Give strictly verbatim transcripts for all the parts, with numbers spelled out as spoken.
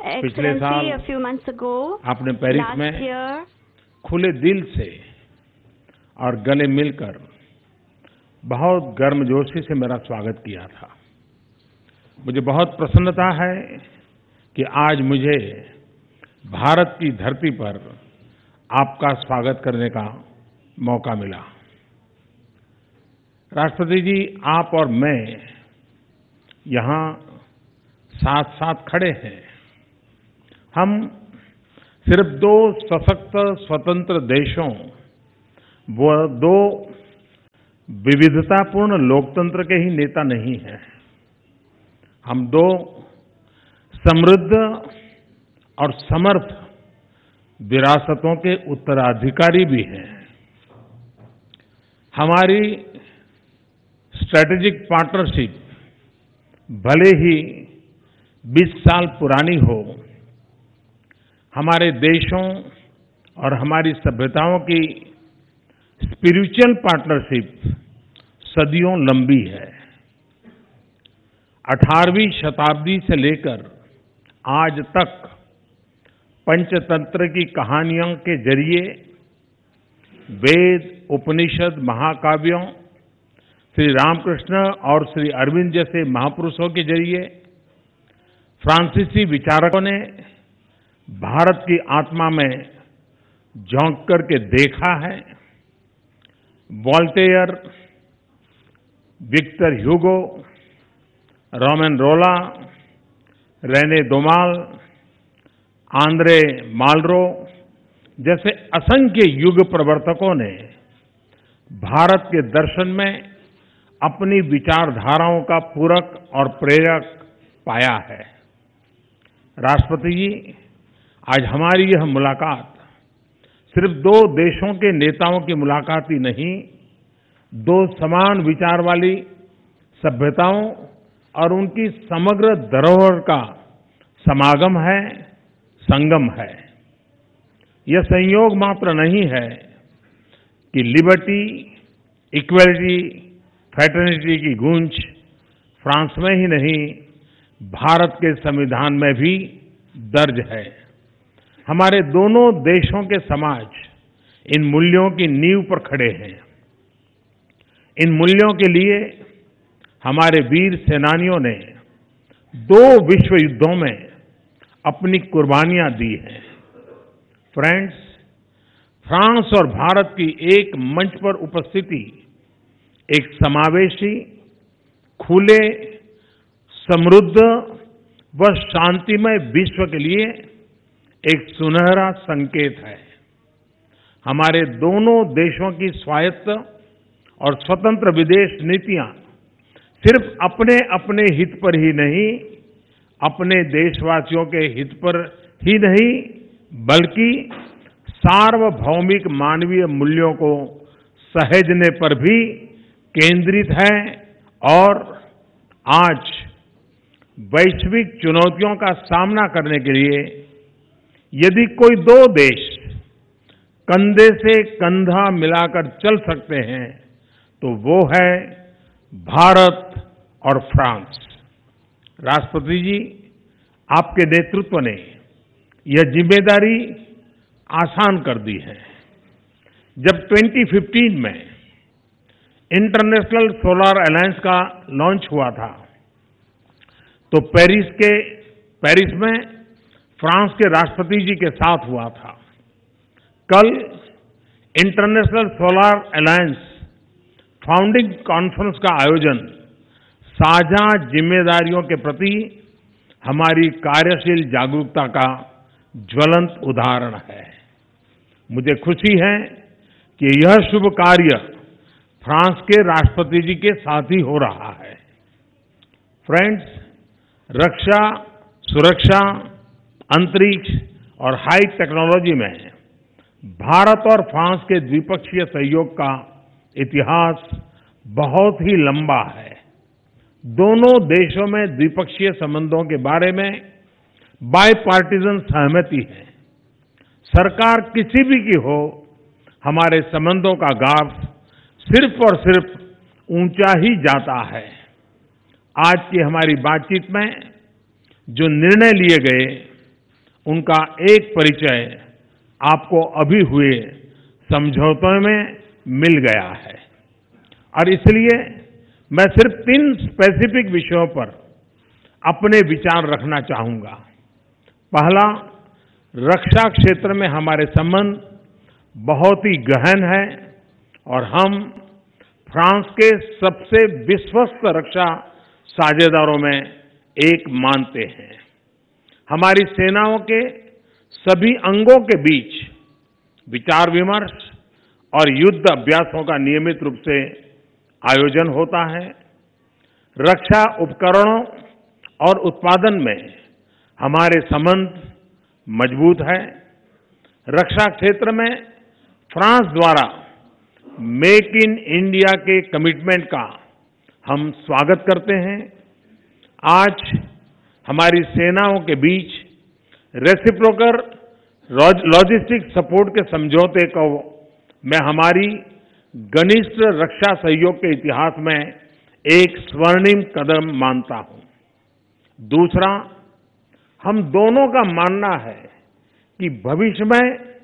पिछले साल a few months ago, आपने पेरिस last में year, खुले दिल से और गले मिलकर बहुत गर्मजोशी से मेरा स्वागत किया था। मुझे बहुत प्रसन्नता है कि आज मुझे भारत की धरती पर आपका स्वागत करने का मौका मिला। राष्ट्रपति जी, आप और मैं यहाँ साथ साथ खड़े हैं। हम सिर्फ दो सशक्त स्वतंत्र देशों व दो विविधतापूर्ण लोकतंत्र के ही नेता नहीं हैं। हम दो समृद्ध और समर्थ विरासतों के उत्तराधिकारी भी हैं। हमारी स्ट्रैटेजिक पार्टनरशिप भले ही बीस साल पुरानी हो, हमारे देशों और हमारी सभ्यताओं की स्पिरिचुअल पार्टनरशिप सदियों लंबी है। अठारहवीं शताब्दी से लेकर आज तक पंचतंत्र की कहानियों के जरिए वेद, उपनिषद, महाकाव्यों, श्री रामकृष्ण और श्री अरविंद जैसे महापुरुषों के जरिए फ्रांसीसी विचारकों ने भारत की आत्मा में झांक करके देखा है। वॉल्टेयर, विक्टर ह्यूगो, रोमन रोला, रेने दोमाल, आंद्रे मालरो जैसे असंख्य युग प्रवर्तकों ने भारत के दर्शन में अपनी विचारधाराओं का पूरक और प्रेरक पाया है। राष्ट्रपति जी, आज हमारी यह मुलाकात सिर्फ दो देशों के नेताओं की मुलाकात ही नहीं, दो समान विचार वाली सभ्यताओं और उनकी समग्र धरोहर का समागम है, संगम है। यह संयोग मात्र नहीं है कि लिबर्टी, इक्वलिटी, फ्रेटर्निटी की गूंज फ्रांस में ही नहीं, भारत के संविधान में भी दर्ज है। हमारे दोनों देशों के समाज इन मूल्यों की नींव पर खड़े हैं। इन मूल्यों के लिए हमारे वीर सेनानियों ने दो विश्व युद्धों में अपनी कुर्बानियां दी हैं। फ्रेंड्स, फ्रांस और भारत की एक मंच पर उपस्थिति एक समावेशी, खुले, समृद्ध व शांतिमय विश्व के लिए एक सुनहरा संकेत है। हमारे दोनों देशों की स्वायत्त और स्वतंत्र विदेश नीतियां सिर्फ अपने अपने हित पर ही नहीं, अपने देशवासियों के हित पर ही नहीं, बल्कि सार्वभौमिक मानवीय मूल्यों को सहेजने पर भी केंद्रित है। और आज वैश्विक चुनौतियों का सामना करने के लिए यदि कोई दो देश कंधे से कंधा मिलाकर चल सकते हैं तो वो है भारत और फ्रांस। राष्ट्रपति जी, आपके नेतृत्व ने यह जिम्मेदारी आसान कर दी है। जब दो हज़ार पंद्रह में इंटरनेशनल सोलर अलायंस का लॉन्च हुआ था तो पेरिस के पेरिस में फ्रांस के राष्ट्रपति जी के साथ हुआ था। कल international solar alliance founding conference का आयोजन साझा जिम्मेदारियों के प्रति हमारी कार्यशील जागरूकता का ज्वलंत उदाहरण है। मुझे खुशी है कि यह शुभ कार्य फ्रांस के राष्ट्रपति जी के साथ ही हो रहा है। फ्रेंड्स, रक्षा, सुरक्षा, अंतरिक्ष और हाई टेक्नोलॉजी में भारत और फ्रांस के द्विपक्षीय सहयोग का इतिहास बहुत ही लंबा है। दोनों देशों में द्विपक्षीय संबंधों के बारे में बायपार्टीजन सहमति है। सरकार किसी भी की हो, हमारे संबंधों का गाफ सिर्फ और सिर्फ ऊंचा ही जाता है। आज की हमारी बातचीत में जो निर्णय लिए गए उनका एक परिचय आपको अभी हुए समझौतों में मिल गया है और इसलिए मैं सिर्फ तीन स्पेसिफिक विषयों पर अपने विचार रखना चाहूंगा। पहला, रक्षा क्षेत्र में हमारे संबंध बहुत ही गहन है और हम फ्रांस के सबसे विश्वस्त रक्षा साझेदारों में एक मानते हैं। हमारी सेनाओं के सभी अंगों के बीच विचार विमर्श और युद्ध अभ्यासों का नियमित रूप से आयोजन होता है। रक्षा उपकरणों और उत्पादन में हमारे संबंध मजबूत है। रक्षा क्षेत्र में फ्रांस द्वारा मेक इन इंडिया के कमिटमेंट का हम स्वागत करते हैं। आज हमारी सेनाओं के बीच रेसिप्रोकल लॉजिस्टिक सपोर्ट के समझौते को मैं हमारी घनिष्ठ रक्षा सहयोग के इतिहास में एक स्वर्णिम कदम मानता हूं। दूसरा, हम दोनों का मानना है कि भविष्य में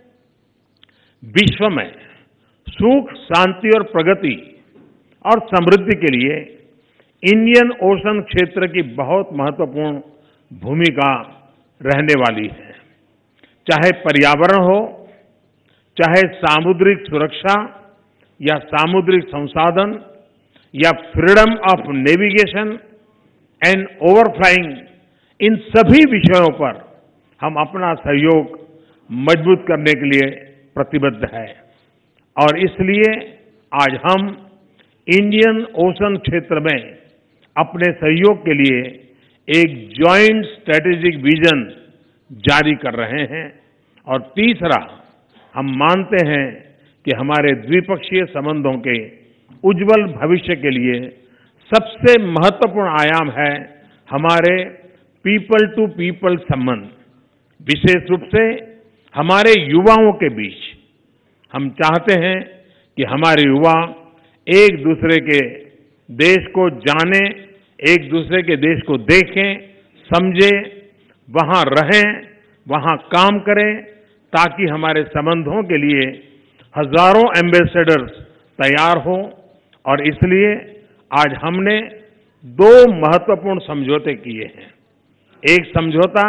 विश्व में सुख, शांति और प्रगति और समृद्धि के लिए इंडियन ओशन क्षेत्र की बहुत महत्वपूर्ण भूमिका रहने वाली है। चाहे पर्यावरण हो, चाहे सामुद्रिक सुरक्षा या सामुद्रिक संसाधन या freedom of navigation and overflying, इन सभी विषयों पर हम अपना सहयोग मजबूत करने के लिए प्रतिबद्ध है और इसलिए आज हम इंडियन ओशन क्षेत्र में अपने सहयोग के लिए एक जॉइंट स्ट्रेटेजिक विजन जारी कर रहे हैं। और तीसरा, हम मानते हैं कि हमारे द्विपक्षीय संबंधों के उज्जवल भविष्य के लिए सबसे महत्वपूर्ण आयाम है हमारे पीपल टू पीपल संबंध, विशेष रूप से हमारे युवाओं के बीच। हम चाहते हैं कि हमारे युवा एक दूसरे के देश को जाने, एक दूसरे के देश को देखें, समझें, वहां रहें, वहां काम करें, ताकि हमारे संबंधों के लिए हजारों एम्बेसडर्स तैयार हों। और इसलिए आज हमने दो महत्वपूर्ण समझौते किए हैं। एक समझौता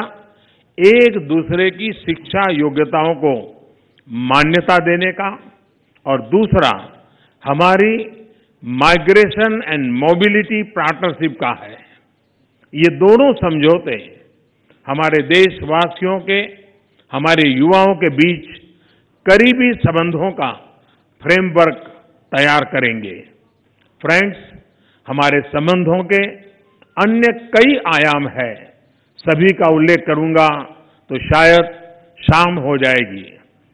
एक दूसरे की शिक्षा योग्यताओं को मान्यता देने का और दूसरा हमारी माइग्रेशन एंड मोबिलिटी पार्टनरशिप का है। ये दोनों समझौते हमारे देशवासियों के, हमारे युवाओं के बीच करीबी संबंधों का फ्रेमवर्क तैयार करेंगे। फ्रेंड्स, हमारे संबंधों के अन्य कई आयाम है, सभी का उल्लेख करूंगा तो शायद शाम हो जाएगी।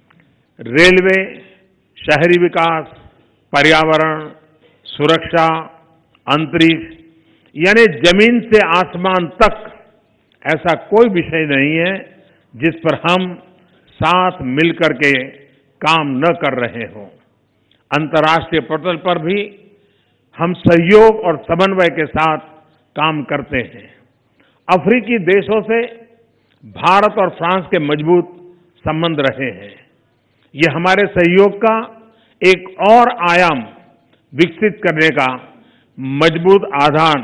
रेलवे, शहरी विकास, पर्यावरण, सुरक्षा, अंतरिक्ष, यानी जमीन से आसमान तक ऐसा कोई विषय नहीं है जिस पर हम साथ मिलकर के काम न कर रहे हों। अंतर्राष्ट्रीय पटल पर भी हम सहयोग और समन्वय के साथ काम करते हैं। अफ्रीकी देशों से भारत और फ्रांस के मजबूत संबंध रहे हैं। ये हमारे सहयोग का एक और आयाम विकसित करने का मजबूत आधार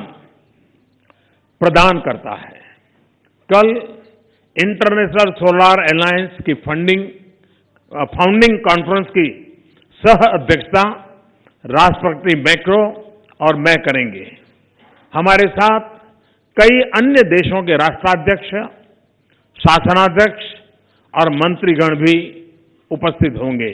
प्रदान करता है। कल इंटरनेशनल सोलर अलायंस की फंडिंग फाउंडिंग कॉन्फ्रेंस की सह अध्यक्षता राष्ट्रपति मैक्रो और मैं करेंगे। हमारे साथ कई अन्य देशों के राष्ट्राध्यक्ष, शासनाध्यक्ष और मंत्रीगण भी उपस्थित होंगे।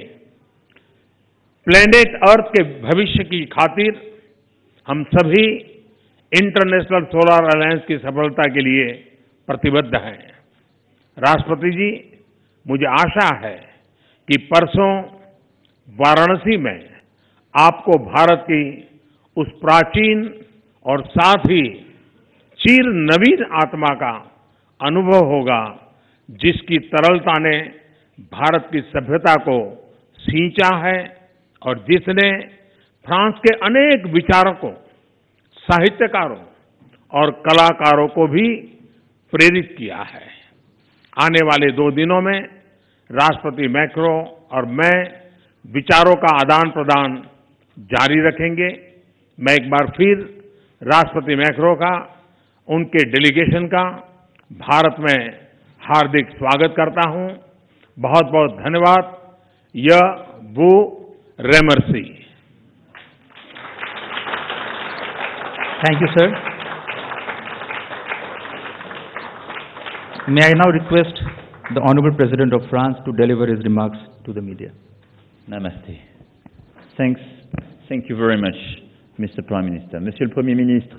प्लेनेट अर्थ के भविष्य की खातिर हम सभी इंटरनेशनल सोलर अलायंस की सफलता के लिए प्रतिबद्ध हैं। राष्ट्रपति जी, मुझे आशा है कि परसों वाराणसी में आपको भारत की उस प्राचीन और साथ ही चिर नवीन आत्मा का अनुभव होगा जिसकी तरलता ने भारत की सभ्यता को सींचा है और जिसने फ्रांस के अनेक विचारकों, साहित्यकारों और कलाकारों को भी प्रेरित किया है। आने वाले दो दिनों में राष्ट्रपति मैक्रो और मैं विचारों का आदान प्रदान जारी रखेंगे। मैं एक बार फिर राष्ट्रपति मैक्रो का, उनके डेलीगेशन का भारत में हार्दिक स्वागत करता हूं। बहुत बहुत धन्यवाद। यह वो रेमर्सी। Thank you, sir. May I now request the Honorable President of France to deliver his remarks to the media. Namaste. Thanks. Thank you very much, Mister Prime Minister. Monsieur le Premier ministre,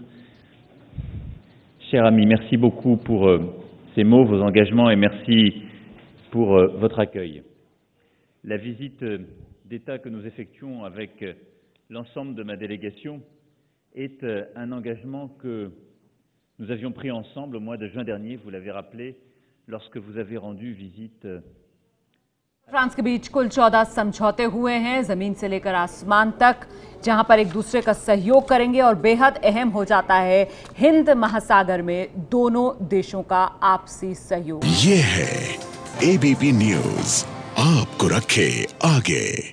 cher ami, merci beaucoup pour euh, ces mots, vos engagements, et merci pour euh, votre accueil. La visite euh, d'État que nous effectuons avec euh, l'ensemble de ma délégation est euh, un engagement que nous avions pris ensemble au mois de juin dernier, vous l'avez rappelé, lorsque vous avez rendu visite. Euh, France के बीच कुल चौदह समझौते हुए हैं, जमीन से लेकर आसमान तक, जहां पर एक दूसरे का सहयोग करेंगे और बेहद अहम हो जाता है हिंद महासागर में दोनों देशों का आपसी सहयोग। ये है एबीपी न्यूज़, आपको रखे आगे।